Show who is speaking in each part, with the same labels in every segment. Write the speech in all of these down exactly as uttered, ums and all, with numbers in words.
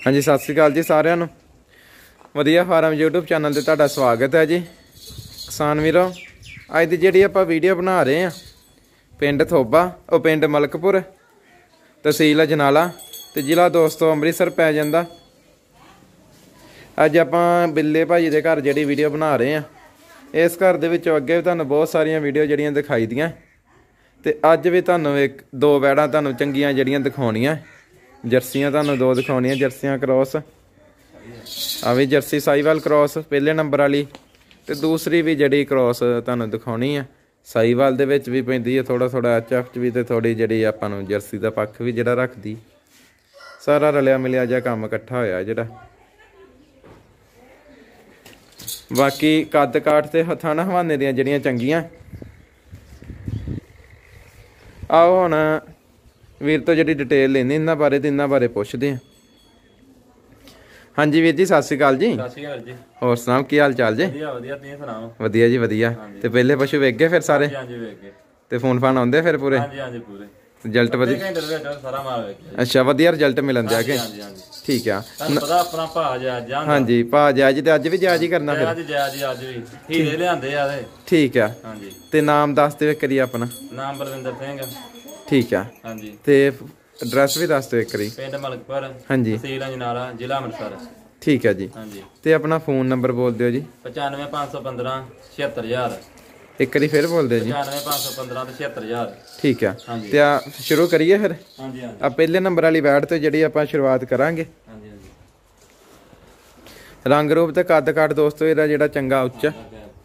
Speaker 1: हाँ जी सत श्री अकाल जी सारिਆਂ ਨੂੰ ਵਧੀਆ ਫਾਰਮ यूट्यूब चैनल ਤੇ ਤੁਹਾਡਾ ਸਵਾਗਤ ਹੈ ਜੀ। ਕਿਸਾਨ ਵੀਰੋ ਅੱਜ ਦੀ ਜਿਹੜੀ ਆਪਾਂ ਵੀਡੀਓ ਬਣਾ ਰਹੇ ਆ ਪਿੰਡ ਥੋਬਾ ਉਹ ਪਿੰਡ ਮਲਕਪੁਰ ਤਹਿਸੀਲ ਅਜਨਾਲਾ ਤੇ ਜ਼ਿਲ੍ਹਾ ਦੋਸਤੋ ਅੰਮ੍ਰਿਤਸਰ ਪੈ ਜਾਂਦਾ। ਅੱਜ ਆਪਾਂ ਬਿੱਲੇ ਭਾਜੀ ਦੇ ਘਰ ਜਿਹੜੀ ਵੀਡੀਓ ਬਣਾ ਰਹੇ ਆ ਇਸ ਘਰ ਦੇ ਵਿੱਚੋਂ ਅੱਗੇ ਵੀ ਤੁਹਾਨੂੰ ਬਹੁਤ ਸਾਰੀਆਂ ਵੀਡੀਓ ਜਿਹੜੀਆਂ ਦਿਖਾਈ ਦੀਆਂ ਤੇ ਅੱਜ ਵੀ ਤੁਹਾਨੂੰ ਇੱਕ ਦੋ ਵੈੜਾਂ ਤੁਹਾਨੂੰ ਚੰਗੀਆਂ ਜਿਹੜੀਆਂ ਦਿਖਾਉਣੀਆਂ। जर्सियां तुहानूं दो दिखाउणियां जर्सियां क्रॉस आ भी जर्सी साहीवाल क्रॉस पहले नंबर वाली ते दूसरी भी जड़ी क्रॉस तुहानूं दिखाउणी है साहीवाल दे विच भी पैंदी है थोड़ा थोड़ा एच एफ च भी ते थोड़ी जड़ी आपां नूं जर्सी दा पक्ष भी जिहड़ा रखदी सारा रलिया मिलिया जिहा काम इकट्ठा होया जिहड़ा। बाकी कद काठ ते हत्थां नाल हवाने दियां जड़ियां चंगियां। आओ हुण वीर तो जी डिटेल लेनी इन्होंने बारे तो इन्होंने बारे पुछते हैं। हाँ जी वीर जी सत श्री अकाल जी। होर सुनाओ की हाल चाल जी? वधिया जी वधिया। ते पहले पशु वेख गए फिर सारे ते फोन फान आउंदे फिर पूरे रिजल्ट वधिया? अच्छा वधिया रिजल्ट मिलन दिया के ठीक है। हाँ जी भाव जायज ते अज भी जायज ही करना फिर ठीक है। ते नाम दस दे करिए अपना।
Speaker 2: नाम बलविंदर सिंह
Speaker 1: ठीक है।
Speaker 2: हाँ जी
Speaker 1: ते एड्रैस भी दस दो एक बारी।
Speaker 2: पिंड मलकपुर
Speaker 1: हाँ जी
Speaker 2: तहसील अजनाला जिला अमृतसर
Speaker 1: ठीक है जी।
Speaker 2: हाँ जी
Speaker 1: ते अपना फोन नंबर बोल दियो जी।
Speaker 2: पचानवे पाँच सौ पंद्रह छिहत्तर हजार
Speaker 1: एक बारी फिर बोल दियो जी।
Speaker 2: पचानवे पाँच सौ पंद्रह तो छिहत्तर हजार
Speaker 1: ठीक है।
Speaker 2: हाँ जी
Speaker 1: ते आ शुरू करिए फिर।
Speaker 2: हाँ जी हाँ जी
Speaker 1: आ पहले नंबर वाली वैट तो जी आप शुरुआत करांगे।
Speaker 2: हाँ जी हाँ जी
Speaker 1: रंग रूप ते कद काठ दोस्तों इहदा जिहड़ा चंगा उच्चा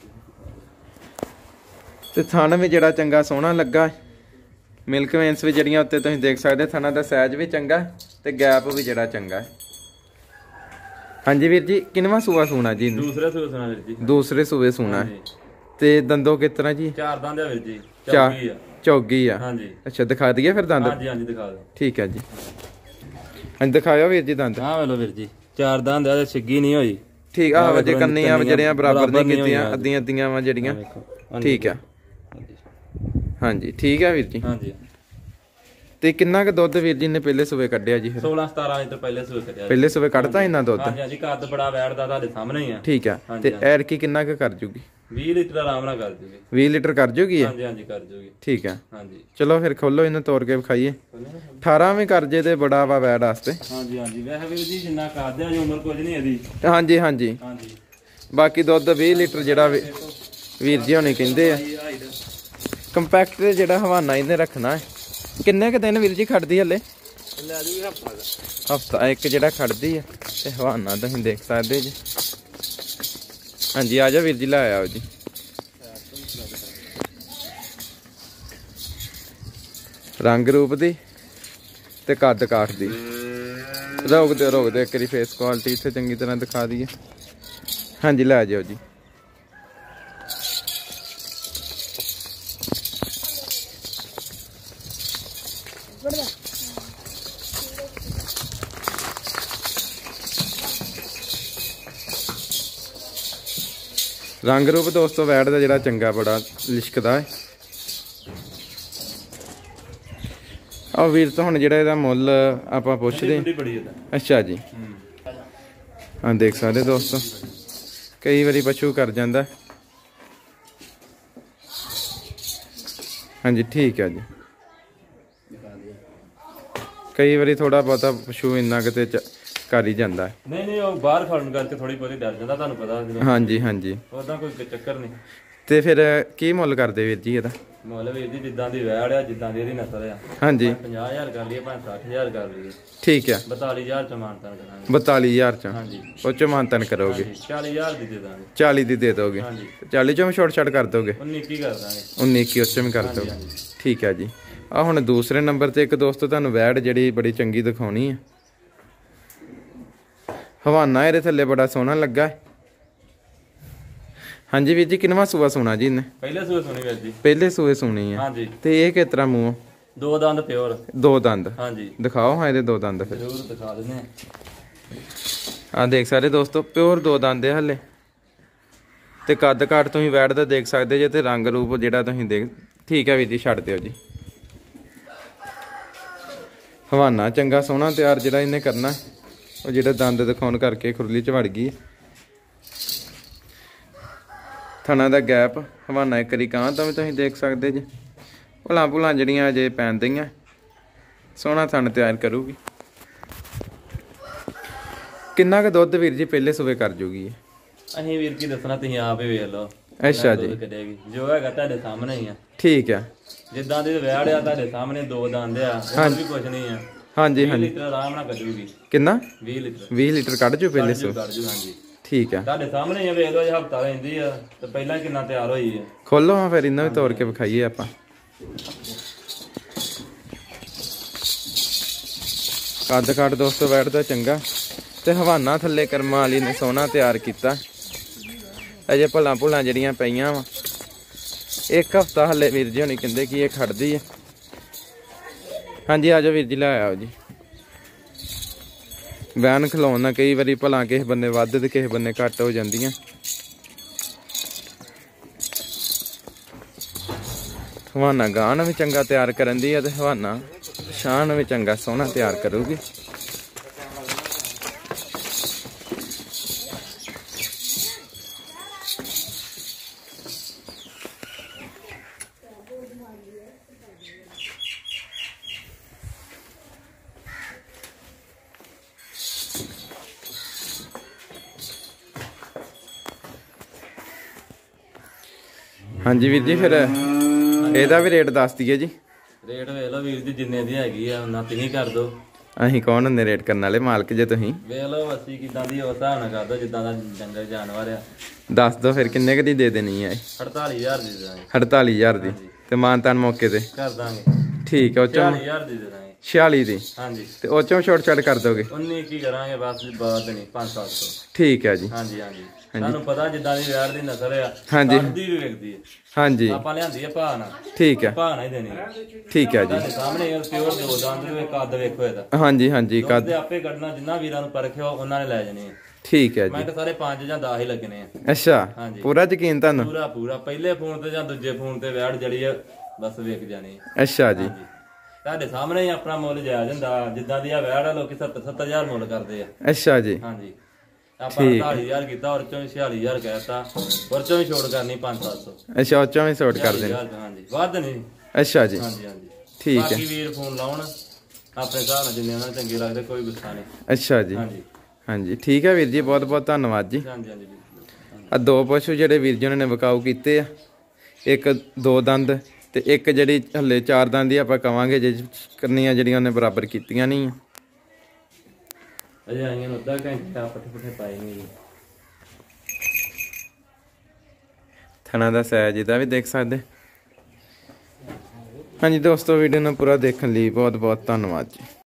Speaker 1: ते थन भी जिहड़ा चंगा सोहना लगा। मिल्क वेन्स भी जड़ियां उत्ते तुसीं देख सकते थना दा साइज भी चंगा ते गैप भी जड़ा चंगा है। हाँ जी वीर जी किनवा सूआ सूना जी?
Speaker 2: दूसरे सूए सुना वीर जी।
Speaker 1: दूसरे सूए सूना है ते दंदों किस तरह जी?
Speaker 2: चार दंद है वीर जी।
Speaker 1: चार
Speaker 2: चौगी है।
Speaker 1: चौगी है।
Speaker 2: हाँ जी
Speaker 1: अच्छा दिखा दिए फिर दंद?
Speaker 2: हाँ जी हाँ जी दिखा दो।
Speaker 1: ठीक है जी। हाँ दिखाओ वीर जी दंद।
Speaker 2: हाँ वेलो वीर जी चार दंद है छिग्गी नहीं होई
Speaker 1: ठीक आ वजे कन्नियां जड़ियां बराबर नहीं कीतियां अद्धियां अद्धियां वा जड़ियां ठीक है। हाँ जी ठीक है वीर जी।
Speaker 2: हाँ जी
Speaker 1: ते किन्ना क दुध वीर जी ने पहले सुबह कढ़िया जी? फिर
Speaker 2: सोलह सतारह लीटर पहले सुबह कढ़िया।
Speaker 1: पहले सुबह कढ़ता इन्ना दुध?
Speaker 2: हाँ जी कद बड़ा बैठदा तुहाडे सामने ही है
Speaker 1: ठीक है। ते एर की किन्ना क कर जूगी? बीस
Speaker 2: लीटर आराम नाल कर जूगी।
Speaker 1: बीस लीटर कर जूगी?
Speaker 2: हाँ जी हाँ जी कर जूगी
Speaker 1: ठीक है।
Speaker 2: हाँ जी
Speaker 1: चलो फिर खोलो इन्हें तोड़ के विखाइए। अठारह भी कर जे ते बड़ा वा वैड वास्ते।
Speaker 2: हाँ जी हाँ जी वैसे वीर जी जिन्ना करदे आ उम्र कुछ नहीं इहदी।
Speaker 1: हाँ जी हाँ जी
Speaker 2: हाँ जी
Speaker 1: बाकी दुध बीस लीटर जिहड़ा वीर जी होनी कहिंदे आ कंपैक्ट जिहड़ा हवाना इन्हें रखना है। किन्ने क दिन वीर जी खड़दी हले? हफ्ता एक जिहड़ा खड़दी है ते हवाना तुसीं देख सकदे जी। हाँ जी आ जाओ वीर जी लै आओ जी। रंग रूप दी ते कद काठ दी रोक दे रोक दे एक बारी फेस क्वालिटी इत्थे चंगी तरह दिखा दईए। हाँ जी लै जाओ जी। रंग रूप दोस्तों वैट का जिहड़ा चंगा बड़ा लिशकदा है। आ वीर तो हुण जिहड़ा इहदा मुੱਲ आपां पुछदे। अच्छा जी हाँ देख सकते दोस्तों कई बारी पशु कर जांदा। हाँ जी ठीक है जी कई बारी थोड़ा बहुता पशु इन्ना किते कर ही जाता है।
Speaker 2: नहीं नहीं वो बाहर खड़न करके थोड़ी बहुत डर जाता तुहानू पता।
Speaker 1: हाँ जी हाँ जी
Speaker 2: ओदा कोई चक्कर नहीं।
Speaker 1: ते फिर की मुੱਲ करदे वीर जी ਇਹਦਾ?
Speaker 2: ਮੁੱਲ ਵੀਰ ਜੀ ਜਿੱਦਾਂ ਦੀ ਵੈੜ ਆ ਜਿੱਦਾਂ ਦੀ ਇਹਦੀ ਨਸਲ ਆ।
Speaker 1: हाँ जी
Speaker 2: ਪੰਜਾਹ ਹਜ਼ਾਰ ਕਰ ਲਈਏ ਭਾਵੇਂ ਸੱਠ ਹਜ਼ਾਰ ਕਰ ਲਈਏ
Speaker 1: ठीक है।
Speaker 2: ਬਤਾਲੀ ਹਜ਼ਾਰ ਚ ਮਾਨਤਾਨ ਕਰਾਂਗੇ।
Speaker 1: बताली हजार च
Speaker 2: हाँ जी
Speaker 1: ਉਹ ਚ ਮਾਨਤਨ करोगे?
Speaker 2: ਚਾਲੀ ਹਜ਼ਾਰ ਦੀ ਦੇ ਦਾਂਗੇ।
Speaker 1: चाली दी दे दोगे?
Speaker 2: हाँ जी
Speaker 1: चाली चों छोड़ छाड़ कर दोगे?
Speaker 2: उन्नी की कर ਦਾਂਗੇ।
Speaker 1: उन्नी की उस में कर दोगे ठीक है जी। आ हुण दूसरे नंबर ते एक दोस्तों तुहानू वैड़ जिहड़ी बड़ी चंगी दिखाउणी है। हवाना ਇਹਦੇ थल्ले बड़ा सोहना लगा है। हाँ जी वीर जी किनवा सूआ सुना जी इन्हें?
Speaker 2: पहले सूए सुनी वीर जी।
Speaker 1: पहले सूए सुनी है।
Speaker 2: हाँ जी
Speaker 1: ते ये किस तरह मूंह?
Speaker 2: दो दंद प्योर।
Speaker 1: दो दंद?
Speaker 2: हाँ जी
Speaker 1: दिखाओ हाँ ये दो दंद फिर
Speaker 2: जरूर दिखा देने।
Speaker 1: आ देख सकते दोस्तों प्योर दो दंद है हले ते कद काठ तुसीं वैट दा देख सकते जे ते रंग रूप जिहड़ा तुसीं देख ठीक है वीर जी छड्ड दिओ जी। हवाना चंगा सोहना तैयार जिहड़ा इन्हें करना ਉਹ ਜਿਹੜਾ ਦੰਦ ਦਿਖਾਉਣ ਕਰਕੇ ਖੁਰਲੀ ਚ ਵੜ ਗਈ। ਥਣਾ ਦਾ ਗੈਪ ਹਵਾਨਾ ਇੱਕ ਵਾਰੀ ਕਾਂ ਤਾਂ ਵੀ ਤੁਸੀਂ ਦੇਖ ਸਕਦੇ ਜੀ। ਭੁਲਾਂ ਭੁਲਾਂ ਜਿਹੜੀਆਂ ਅਜੇ ਪੈਂਦੀਆਂ, ਸੋਹਣਾ ਥਣ ਤਿਆਰ ਕਰੂਗੀ। ਕਿੰਨਾ ਕੁ ਦੁੱਧ ਵੀਰ ਜੀ ਪਹਿਲੇ ਸੂਬੇ ਕਰ ਜੂਗੀ?
Speaker 2: ਅਸੀਂ ਵੀਰ ਕੀ ਦੱਸਣਾ, ਤੁਸੀਂ ਆਪ ਹੀ ਵੇਖ ਲਓ।
Speaker 1: ਅੱਛਾ ਜੀ,
Speaker 2: ਜੋ ਹੈਗਾ ਤੁਹਾਡੇ ਸਾਹਮਣੇ ਹੀ ਆ।
Speaker 1: ਠੀਕ ਆ,
Speaker 2: ਜਿੱਦਾਂ ਦੀ ਵਿਆੜ ਆ ਤੁਹਾਡੇ ਸਾਹਮਣੇ, ਦੋ ਦੰਦ ਆ, ਹੋਰ ਵੀ ਕੁਝ ਨਹੀਂ ਆ।
Speaker 1: ਹਾਂਜੀ
Speaker 2: ਵੀਹ
Speaker 1: ਹਾਂਜੀ।
Speaker 2: ਲੀਟਰ ਆਰਾਮ ਨਾਲ ਕੱਢੂਗੀ।
Speaker 1: ਕਿੰਨਾ?
Speaker 2: ਵੀਹ ਲੀਟਰ।
Speaker 1: ਵੀਹ ਲੀਟਰ ਕੱਢ ਜੂ ਪਹਿਲੇ ਸੂ?
Speaker 2: ਕੱਢ ਜੂ, ਹਾਂਜੀ।
Speaker 1: ਠੀਕ ਆ,
Speaker 2: ਤੁਹਾਡੇ ਸਾਹਮਣੇ ਹੀ ਆ, ਵੇਖ ਲਓ ਜੇ ਹਫਤਾ ਰਹਿੰਦੀ ਆ ਤੇ ਪਹਿਲਾਂ ਕਿੰਨਾ ਤਿਆਰ ਹੋਈ ਆ।
Speaker 1: ਖੋਲੋ ਹਾਂ ਫਿਰ ਇਹਨਾਂ ਵੀ ਤੋੜ ਕੇ ਵਿਖਾਈਏ ਆਪਾਂ। ਕੱਦ ਕੱਟ ਦੋਸਤੋ ਬੈਠਦਾ ਚੰਗਾ ਤੇ ਹਵਾਨਾ ਥੱਲੇ ਕਰਮਾਂ ਵਾਲੀ ਨੇ ਸੋਹਣਾ ਤਿਆਰ ਕੀਤਾ। ਅਜੇ ਭਲਾਂ ਭੁਲਾਂ ਜਿਹੜੀਆਂ ਪਈਆਂ ਵਾ, ਇੱਕ ਹਫਤਾ ਹੱਲੇ ਵੀਰ ਜੀ ਹੋਣੀ ਕਹਿੰਦੇ ਕਿ ਇਹ ਖੜਦੀ ਹੈ। ਹਾਂਜੀ ਆ ਜਾਓ ਵੀਰ ਜੀ, ਲੈ ਆਓ ਜੀ। ਵੈਨ ਖਲਾਉਣ ਨਾਲ ਕਈ ਵਾਰੀ ਭਲਾਂ ਕਿਸੇ ਬੰਨੇ ਵੱਧ ਤੇ ਕਿਸੇ ਬੰਨੇ ਘੱਟ ਹੋ ਜਾਂਦੀਆਂ। ਹਵਾਨਾ ਗਾਣ ਵੀ ਚੰਗਾ ਤਿਆਰ ਕਰਨ ਦੀ ਆ ਤੇ ਹਵਾਨਾ ਸ਼ਾਨ ਵੀ ਚੰਗਾ ਸੋਹਣਾ ਤਿਆਰ ਕਰੂਗੀ। ਹਾਂਜੀ ਵੀਰ ਜੀ, ਫਿਰ ਇਹਦਾ ਵੀ ਰੇਟ ਦੱਸ ਦਈਏ ਜੀ।
Speaker 2: ਰੇਟ ਵੇਖ ਲਓ ਵੀਰ ਜੀ, ਜਿੰਨੇ ਦੀ ਹੈਗੀ ਆ ਉਹਨਾਂ ਤੁਸੀਂ ਕਰ ਦੋ।
Speaker 1: ਅਸੀਂ ਕੌਣ ਹੁੰਦੇ ਰੇਟ ਕਰਨ ਵਾਲੇ? ਮਾਲਕ ਜੇ ਤੁਸੀਂ।
Speaker 2: ਵੇਖ ਲਓ ਅਸੀਂ ਕਿਦਾਂ ਦੀ ਉਸ ਹਿਸਾਬ ਨਾਲ ਕਰ ਦੋ, ਜਿੱਦਾਂ ਦਾ ਜੰਗਲ ਜਾਨਵਰ ਆ।
Speaker 1: ਦੱਸ ਦੋ ਫਿਰ ਕਿੰਨੇ ਕੁ ਦੀ ਦੇ ਦੇਣੀ ਹੈ?
Speaker 2: ਅੜਤਾਲੀ ਹਜ਼ਾਰ ਦੀ ਦੇ ਦਾਂਗੇ।
Speaker 1: ਅੜਤਾਲੀ ਹਜ਼ਾਰ ਦੀ ਤੇ ਮਾਨਤਾਨ ਮੌਕੇ ਤੇ
Speaker 2: ਕਰ ਦਾਂਗੇ।
Speaker 1: ਠੀਕ ਹੈ, ਉਹ ਚੋਂ
Speaker 2: ਚਾਲੀ ਹਜ਼ਾਰ ਦੀ ਦੇ ਦਾਂਗੇ।
Speaker 1: ਛਿਆਲੀ ਦੀ?
Speaker 2: ਹਾਂਜੀ।
Speaker 1: ਤੇ ਉਹ ਚੋਂ ਛੋਟ ਛੱਡ ਕਰ ਦੋਗੇ?
Speaker 2: ਉਨੀ ਕੀ ਕਰਾਂਗੇ ਬਸ, ਬਾਤ ਨਹੀਂ, ਪੰਜ ਸੱਤ ਸੌ।
Speaker 1: ਠੀਕ ਹੈ ਜੀ।
Speaker 2: ਹਾਂਜੀ ਹਾਂਜੀ। ਤੁਹਾਨੂੰ ਪਤਾ ਜਿੱਦਾਂ ਦੀ ਵਿਆੜ ਦੀ ਨਸਲ ਆ,
Speaker 1: ਹਾਂਜੀ
Speaker 2: ਦੀ ਵੀ ਵਿਕਦੀ ਹੈ।
Speaker 1: ਹਾਂਜੀ
Speaker 2: ਆਪਾਂ ਲਿਆਂਦੀ ਆ ਭਾਅ ਨਾਲ।
Speaker 1: ਠੀਕ ਹੈ,
Speaker 2: ਭਾਅ ਨਾਲ ਹੀ ਦੇਣੀ।
Speaker 1: ਠੀਕ ਹੈ ਜੀ।
Speaker 2: ਤੁਹਾਡੇ ਸਾਹਮਣੇ ਇਹ ਪਿਓਰ ਦੋ ਦੰਦ ਦੇ ਕੱਦ ਵੇਖੋ ਇਹਦਾ।
Speaker 1: ਹਾਂਜੀ ਹਾਂਜੀ,
Speaker 2: ਕੱਦ
Speaker 1: ਕੱਦ
Speaker 2: ਆਪੇ ਕੱਢਣਾ, ਜਿੰਨਾ ਵੀਰਾਂ ਨੂੰ ਪਰਖਿਆ ਉਹਨਾਂ ਨੇ ਲੈ ਜਾਣੇ ਆ।
Speaker 1: ਠੀਕ ਹੈ
Speaker 2: ਮੈਂ
Speaker 1: ਜੀ।
Speaker 2: ਕਿ ਸਾਰੇ ਪੰਜ ਜਾਂ ਦਸ ਹੀ ਲੱਗਣੇ ਆ।
Speaker 1: ਅੱਛਾ,
Speaker 2: ਹਾਂਜੀ।
Speaker 1: ਪੂਰਾ ਯਕੀਨ ਤੁਹਾਨੂੰ?
Speaker 2: ਪੂਰਾ ਪੂਰਾ। ਪਹਿਲੇ ਫੋਨ ਤੇ ਜਾਂ ਦੂਜੇ ਫੋਨ ਤੇ ਵਿਆੜ ਜੜੀ ਆ, ਬਸ ਵੇਖ ਜਾਣੀ ਆ।
Speaker 1: ਅੱਛਾ ਜੀ।
Speaker 2: ਤੁਹਾਡੇ ਸਾਹਮਣੇ ਹੀ ਆਪਣਾ ਮੁੱਲ ਜਾਇਜ਼ ਹੁੰਦਾ। ਜਿੱਦਾਂ ਦੀ ਆ ਵਿਆੜ ਆ, ਲੋਕੀ ਸੱਤਰ ਸੱਤਰ ਹਜ਼ਾਰ ਮੁੱਲ ਕਰਦੇ ਆ।
Speaker 1: ਅੱਛਾ ਜੀ।
Speaker 2: ਹਾਂਜੀ। ਆਪਾਂ ਅੜਤਾਲੀ ਹਜ਼ਾਰ ਕੀਤਾ, ਔਰ ਚੋਂ ਛਿਆਲੀ ਹਜ਼ਾਰ ਕਹਿਤਾ, ਔਰ ਚੋਂ ਵੀ ਛੋੜ ਕਰਨੀ ਪੰਜ ਸੱਤ ਸੌ।
Speaker 1: ਅੱਛਾ, ਉਹ ਚੋਂ ਵੀ ਛੋਟ ਕਰ ਦੇਣੀ?
Speaker 2: ਹਾਂਜੀ, ਵੱਧ ਨਹੀਂ।
Speaker 1: ਅੱਛਾ ਜੀ।
Speaker 2: ਹਾਂਜੀ ਹਾਂਜੀ,
Speaker 1: ਠੀਕ ਹੈ।
Speaker 2: ਬਾਕੀ ਵੀਰ ਫੋਨ ਲਾਉਣ ਆਪਣੇ ਹਿਸਾਬ ਨਾਲ, ਜਿੰਨੇ ਉਹਨਾਂ ਨੂੰ ਚੰਗੇ ਲੱਗਦੇ, ਕੋਈ ਗੁੱਸਾ ਨਹੀਂ।
Speaker 1: ਅੱਛਾ ਜੀ।
Speaker 2: ਹਾਂਜੀ
Speaker 1: ਹਾਂਜੀ, ਠੀਕ ਹੈ ਵੀਰ ਜੀ, ਬਹੁਤ ਬਹੁਤ ਧੰਨਵਾਦ ਜੀ।
Speaker 2: ਹਾਂਜੀ ਹਾਂਜੀ।
Speaker 1: ਆ ਦੋ ਪਸ਼ੂ ਜਿਹੜੇ ਵੀਰ ਜੀ ਉਹਨਾਂ ਨੇ ਵਿਕਾਊ ਕੀਤੇ ਆ, ਇੱਕ ਦੋ ਦੰਦ ਤੇ ਇੱਕ ਜਿਹੜੀ ਹੱਲੇ ਚਾਰ ਦੰਦ ਦੀ ਆਪਾਂ ਕਵਾਂਗੇ, ਜੇ ਕਰਨੀਆਂ ਜਿਹੜੀਆਂ ਉਹਨੇ ਬਰਾਬਰ ਕੀਤੀਆਂ ਨਹੀਂ।
Speaker 2: ਅਜੇ ਆਈਆਂ ਨੂੰ ਅੱਧਾ ਘੰਟਾ ਪੱਠੇ ਪੁੱਠੇ ਪਾਏ ਨਹੀਂ ਜੀ।
Speaker 1: ਥਣਾ ਦਾ ਸਾਈਜ਼ ਇਹਦਾ ਵੀ ਦੇਖ ਸਕਦੇ। ਹਾਂਜੀ ਦੋਸਤੋ, ਵੀਡੀਓ ਨੂੰ ਪੂਰਾ ਦੇਖਣ ਲਈ ਬਹੁਤ ਬਹੁਤ ਧੰਨਵਾਦ ਜੀ।